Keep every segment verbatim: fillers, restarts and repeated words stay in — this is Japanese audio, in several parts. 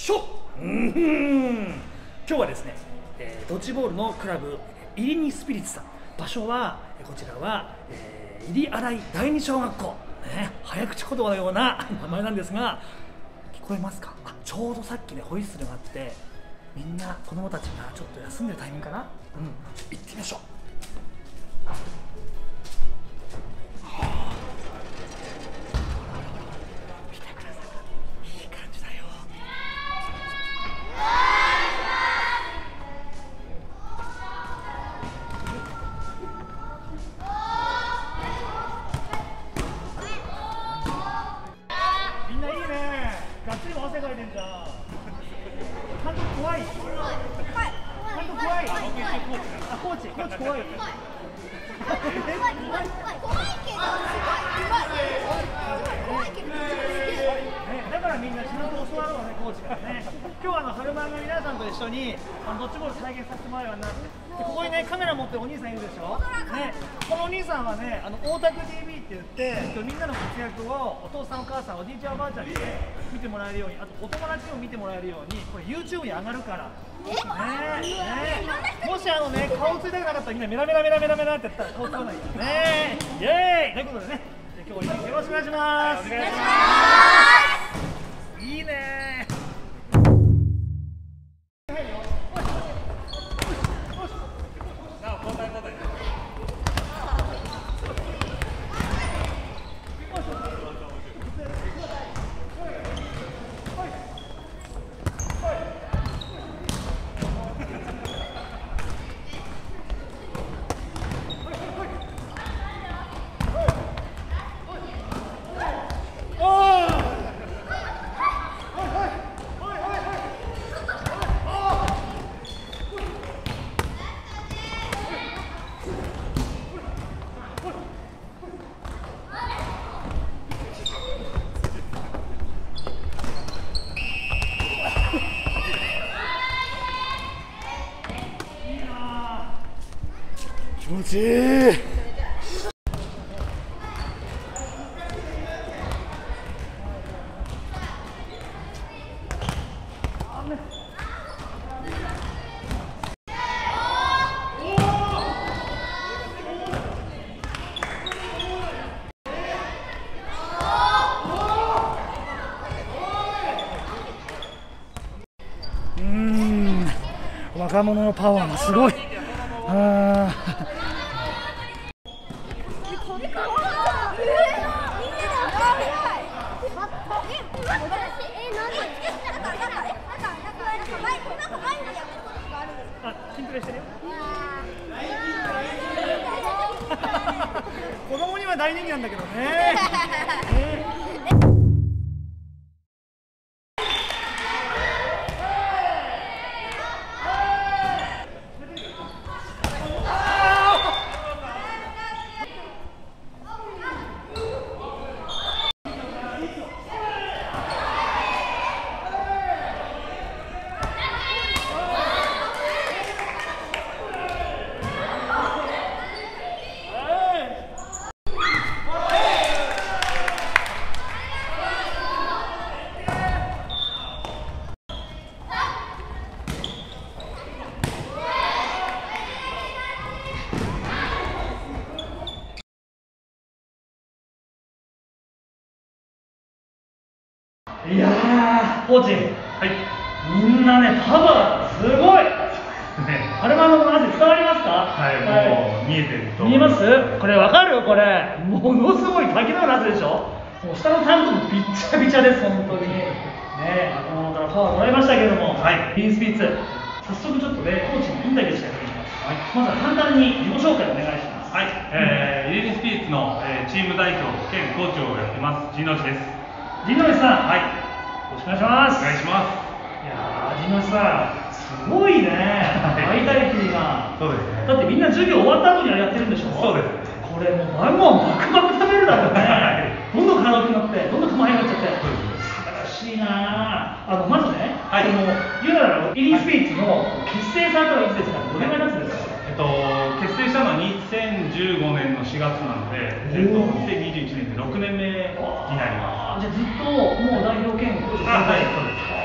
しょ。うん、今日はですね、えー、ドッジボールのクラブイリニスピリッツさん、場所はこちらは、えー、入新井第二小学校、ね、早口言葉のような名前なんですが、聞こえますか？あ、ちょうどさっきねホイッスルがあって、みんな子供たちがちょっと休んでるタイミングかな。うん、行ってみましょう。がっつりも汗かいてんじゃん。監督怖い。監督怖い。あ、コーチ、コーチ怖い。怖いけどすごい怖いけどだからみんな仕事を教わるのね、コーチからね。今日はあの春マンの皆さんと一緒にあのドッジボール再現させてもらうようになって、でここにねカメラ持ってるお兄さんいるでしょ。ね、このお兄さんはね、あの大田区 ティーブイ って言って今日みんなの活躍をお父さんお母さんおじいちゃんおばあちゃんに見てもらえるように、あとお友達にも見てもらえるように、これ YouTube に上がるから。ねね、もしあのね顔ついたくなかったらみんなメラメラメラメラメラってやったら顔つかないからね。イエーイということでね、今日はよろしくお願いします。お願いします。いいねー。気持ちいい。うーん、若者のパワーがすごい。あ筋トレしてるよ。子供には大人気なんだけどね。いやー、コーチ、はい、みんなね、パワーすごい。アルマンドの話伝わりますか？ はい、もう見えてると。 見えます？これわかる？これものすごい滝のようなやつでしょ。もう下のタンクもびっちゃびちゃです、本当に。ね、若者からパワーもらいましたけども、はい、インスピーツ、早速ちょっとね、コーチにインタビューしたいと思います。はい、まずは簡単に自己紹介お願いします。 はい、えー、イリニスピーツの、えー、チーム代表兼コーチをやってます、陣内です。 陣内さん、はい、よろしくお願いします。 お願いします。 いやー、陣内さん、すごいね、バイタリティが。 そうですね。 だってみんな授業終わった後にあれやってるんでしょ。 そうです。 これもうバンバンバクバク食べるだろうね。どんどん体大きくなって、どんどん熊になっちゃって。素晴らしいな。あのまずね、はい、このユナのイリニスピーツの結成されたのはいつですか？どれぐらいのやつですか？ えっと結成したのはにせんじゅうごねんのしがつなので、えっとにせんにじゅういちねんでろくねんめになります。 じゃあずっともう代表兼コーチ。 あ、はい、そうです。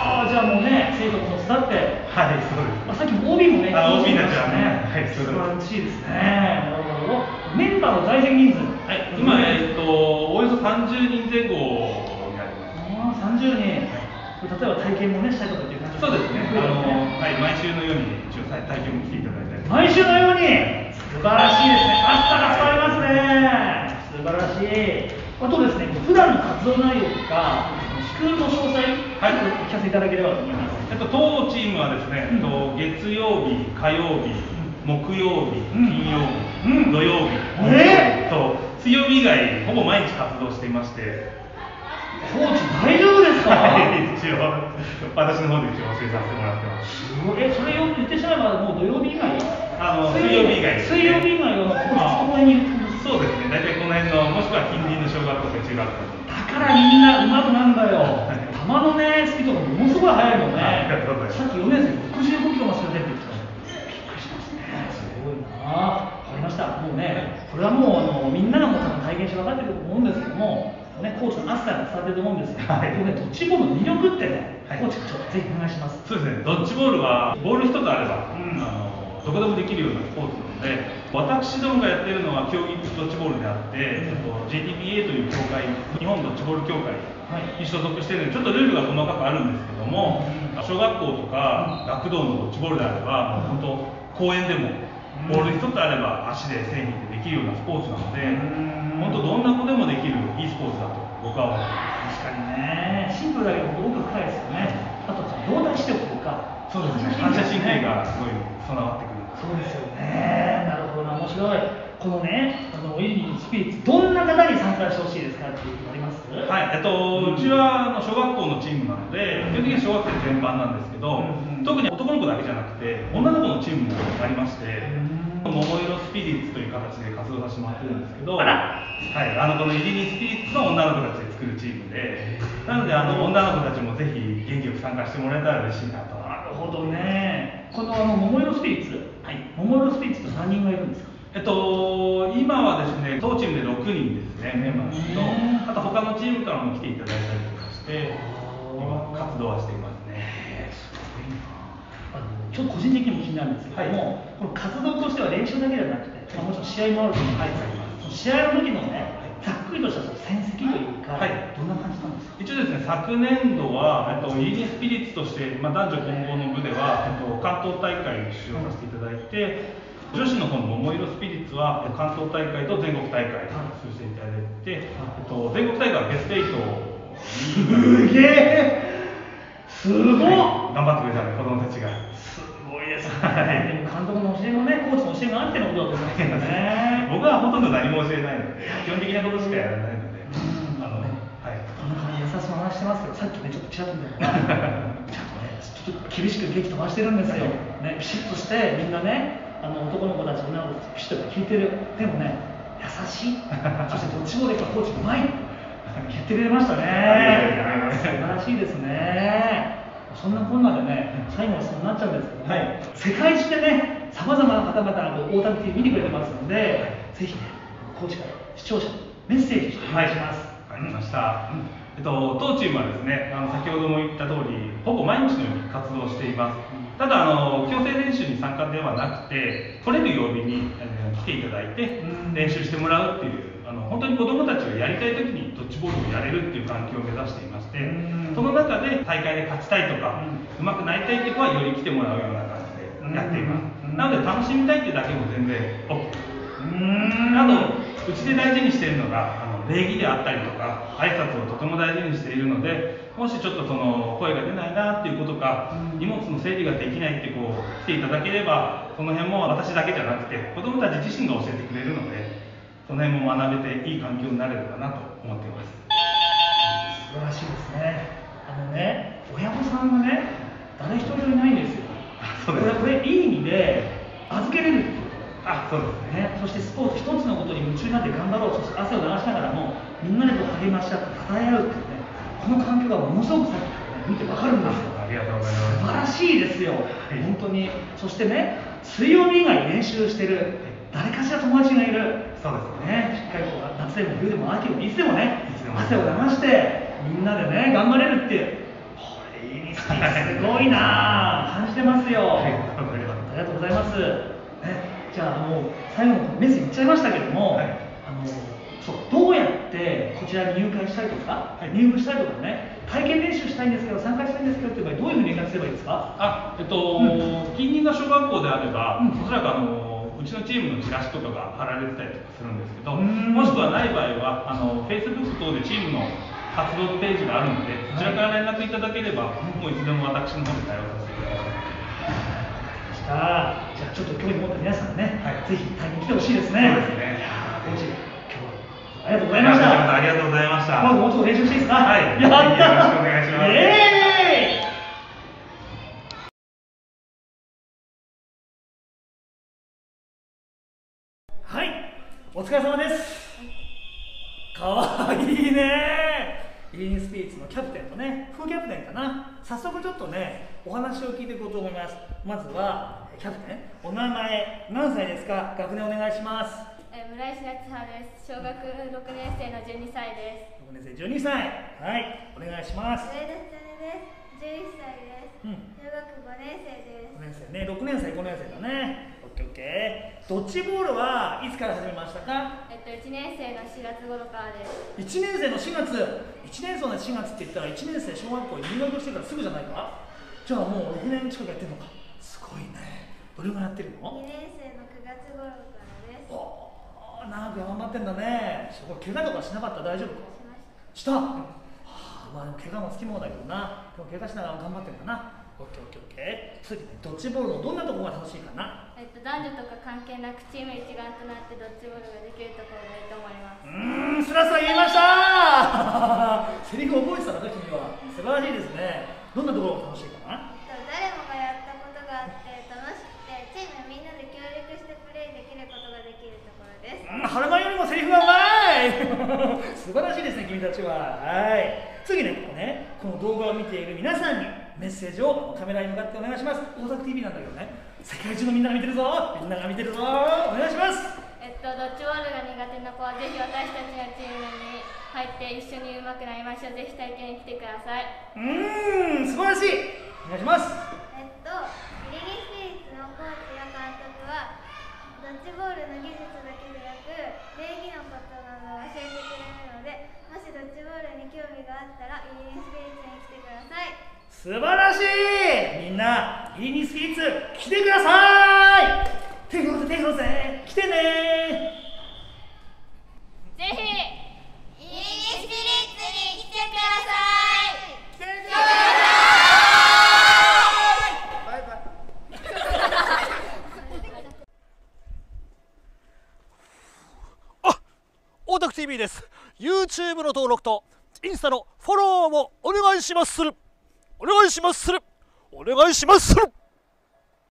はあ、じゃあもうね、生徒も手伝って、 はい、そうです。 まあ、さっきも オービー もね、 あ、オービー たちはね、 ね、はい、 素晴らしいですね。なるほど。メンバーの在籍人数、 はい、今、えっと、およそさんじゅうにんぜん後になります。 ああ、さんじゅうにん。例えば体験もね、したいとかっていう感じそうですね。あの、はい、毎週のように一応体験も来ていただいたり。 毎週のように素晴らしいですね。暑さが伝わりますね。素晴らしい。あとですね、普段の活動内容とか、スクールの詳細、はい、お聞かせいただければと思います。 えっと、当チームはですね、うん、月曜日、火曜日、木曜日、金曜日、うん、土曜日、えー、と水曜日以外、ほぼ毎日活動していまして。 コーチ大丈夫ですか？ 一応、私の方で一応教えさせてもらってます。 え、それを言ってしまえば、もう土曜日以外あの水曜日以外です、 ね、水曜日以外は、この辺にいるんです。 そうですね、大体この辺の、もしくは近隣の小学校か中学校だからみんなうまくなんだよ。球のね、スピードがものすごい速いもんね。さっきよねん生、ろくじゅうごキロも走れてるって言ってた。びっくりしますね。すごいな。わかりました。もうね、これはもうあのみんながもう多分体験して分かってると思うんですけども。ね、コーチの熱さが伝わってると思うんですけど、はい、このね、ドッジボールの魅力ってね、はい、コーチ、ちょっとぜひお願いします。 そうですね、ドッジボールは、ボール一つあれば、うん、あのどこでもできるようなスポーツなので、私どもがやってるのは競技ドッジボールであって、うん、ジェイティーピーエー という協会、日本ドッジボール協会に所属しているので、ちょっとルールが細かくあるんですけども、うん、小学校とか学童のドッジボールであれば、うん、本当、公園でも、ボール一つあれば足で線引いてできるようなスポーツなので、本当どんな子でもできるいいスポーツだと僕は思います。 確かにね、シンプルだけど奥深いですよね。あと動体視力とか、 そうですね、反射神経がすごい備わってくる。 そうですよね。なるほどな、面白い。このね、あのイリースピリッツ、どんな方に参加してほしいですかっていうのあります？ はい、えっと、うちはあの小学校のチームなので、基本的には小学生全般なんですけど、うん、特に男の子だけじゃなくて、女の子のチームもありまして、うん、桃色スピリッツという形で活動させてもらってるんですけど、あら、はい、あのこのイリースピリッツの女の子たちで作るチームで、なのであの女の子たちもぜひ元気よく参加してもらえたら嬉しいなと。 なるほどね。このあの桃色スピリッツ、はい、桃色スピリッツと何人がいるんですか？ えっと、今はですね、当チームでろくにんですね、メンバーですけど、あと他のチームからも来ていただいたりとかして、今、活動はしていますね。 すごいな。あのちょっと個人的にも気になるんですけども、はい、この活動としては練習だけではなくて、まあ、もちろん試合もあると思うんですけど、試合の時のね、ざっくりとした戦績というか、はい、どんな感じなんですか？ 一応ですね、昨年度は、えっと、イリースピリッツとして、まあ、男女混合の部では、えっと、関東大会に出場させていただいて、女子の方の桃色スピリッツは関東大会と全国大会に出場していただいて、えっと、全国大会はベストエイトに。 すげえ、すごい、 はい、頑張ってくれたね、子供たちが。 すごいですね。でも監督の教えのね、コーチの教えがあってのことだと思いますけどね。 僕はほとんど何も教えないので、基本的なことしかやらないので、 うん、あのね、はい、こんな感じで優しく話してますけど、さっきね、ちょっとちらっと見たのが、ちゃんとね、ちょっと厳しく激飛ばしてるんですよ。ね、ピシッとして、みんなね、あの男の子たち、女の子たち、ピシッと聞いてる。でもね、優しい。そしてどっちもでかコーチうまい。言ってくれましたね。素晴らしいですね。そんなこんなでね、最後はそうなっちゃうんですけども、はい、世界中でね、さまざまな方々が大谷 ティーブイ 見てくれてますので、はい、ぜひね、コーチから視聴者にメッセージしてお願いします。 わ、はい、かりました。うん、えっと、当チームはですね、あの先ほども言った通り、ほぼ毎日のように活動しています。ただあの、強制練習に参加ではなくて、取れる曜日に、えー、来ていただいて、練習してもらうっていう、あの本当に子どもたちがやりたいときにドッジボールをやれるっていう環境を目指していまして、その中で大会で勝ちたいとか、うまくなりたいっていう子はより来てもらうような感じでやっています。なので、楽しみたいっていうだけも全然 OK です。あと、うちで大事にしているのが、あの礼儀であったりとか、挨拶をとても大事にしているので、もしちょっとその声が出ないなっていうことか、荷物の整理ができないってこう来ていただければ、その辺も私だけじゃなくて、子どもたち自身が教えてくれるので、その辺も学べていい環境になれるかなと思っています。 素晴らしいですね。あのね、親御さんがね、誰一人いないんですよ。 そうです。 これ、これいい意味で預けれるっていう。 あ、そうですね。 そしてスポーツ一つのことに夢中になって頑張ろう、そして汗を流しながらもみんなでこう励まし合って称え合うっていうね、この環境がものすごくさっきからね見てわかるんですよ。 ありがとうございます。 素晴らしいですよ、はい、本当に。そしてね、水曜日以外練習してる誰かしら友達がいる。 そうですね。 しっかりこう夏でも冬でも秋でもいつでもね、汗を流してみんなでね頑張れるっていう、これいいスすごいな、感じてますよ。 はい、 ありがとうございます。え、じゃあもう最後のメッセージいっちゃいましたけども、はい、あのそうどうやってこちらに入会したいとか、はい、入部したいとかね、体験練習したいんですけど参加したいんですけどっていう場合どういうふうに連絡すればいいですか？ あ、えっと、うん、近隣の小学校であれば、うん、おそらくあのうちのチームのチラシとかが貼られてたりとかするんですけど、もしくはない場合はあの Facebook 等でチームの活動ページがあるので、そちらから連絡いただければ、もういつでも私の方で対応させてください。 じゃあちょっと興味持った皆さんね、はい、ぜひ体験来てほしいですね。 そうですね。 コーチ、今日はありがとうございました。 ありがとうございました。 まずもうちょっと練習していいですか？ はい。 やった。よろしくお願いします。イエーイ。 はい、お疲れ様です。かわいいね。イーンスピリッツのキャプテンとね、副キャプテンかな。早速ちょっとね、お話を聞いていこうと思います。まずはキャプテン、お名前何歳ですか？学年お願いします。 えー、村石夏葉です。小学ろくねん生のじゅうにさいです。 ろくねん生じゅうにさい。はい、お願いします。 上田千音です。じゅういっさいです。うん、小学ごねん生です。 ごねん生ね、ろくねん生、ごねん生だね。オッケーオッケー。ドッジボールはいつから始めましたか？ えっといちねん生のしがつ頃からです。 いちねん生のしがつ、いちねん生のしがつって言ったらいちねん生小学校に入学してからすぐじゃないか？じゃあもうろくねん近くやってるのか。すごいね。どれぐらいやってるの？ にねん生のくがつ頃からです。 おー、長く頑張ってんだね。すごい。怪我とかしなかった？大丈夫か？ しました。 した、うん、はあ、まあでも怪我もつきものだけどな。でも怪我しながら頑張ってんだな。オッケーオッケーオッケー。次ね、ドッジボールのどんなところが楽しいかな？ えっと男女とか関係なくチーム一丸となってドッジボールができるところがいいと思います。 うーん、スラスラ言いましたセリフ覚えてたのか君は。素晴らしいですね。どんなところが楽しいかな？ 誰もがやったことがあって楽しくて、チームみんなで協力してプレーできることができるところです。 うん、春馬よりもセリフがうまい素晴らしいですね、君たちは。はい、次ね、ここね、この動画を見ている皆さんにメッセージをカメラに向かってお願いします。大阪 ティービー なんだけどね、世界中のみんなが見てるぞ。みんなが見てるぞ。お願いします。 えっと、ドッジボールが苦手な子はぜひ私たちのチームに入って一緒に上手くなりましょう。ぜひ体験に来てください。 うーん、素晴らしい。お願いします。 えっと、イリギスピリッツのコーチや監督はドッジボールの技術だけでなく礼儀のことなどを教えてくれるので、もしドッジボールに興味があったらイリギスピリッツに来てください。 素晴らしい。みんなイリギスピリッツ来てください。手振ろうぜ手振ろうぜ。来てね。 ぜひイリギスピリッツに来てください。 来てください。バイバイ。あ、大田区 ティービー です。 YouTube の登録とインスタのフォローをお願いしまする。お願いしまする。お願いしまする。